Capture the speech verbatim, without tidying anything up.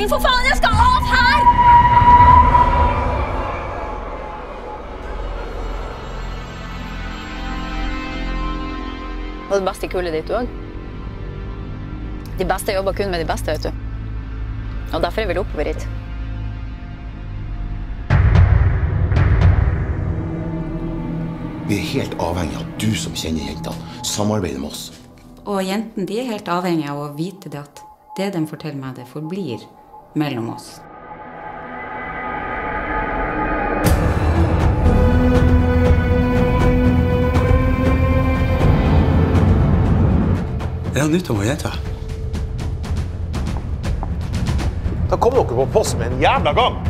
stilling, for faen! Jeg skal av her! Det var det beste i kullet ditt også. De beste jobber kun med de beste, vet du. Og derfor er vi oppover hit. Vi er helt avhengig av at du som kjenner jentene samarbeider med oss. Og jentene de er helt avhengig av å vite det at det de forteller meg, det forblir mellom oss. Er det nytt om å jente? Da kom dere på posten med en jævla gang!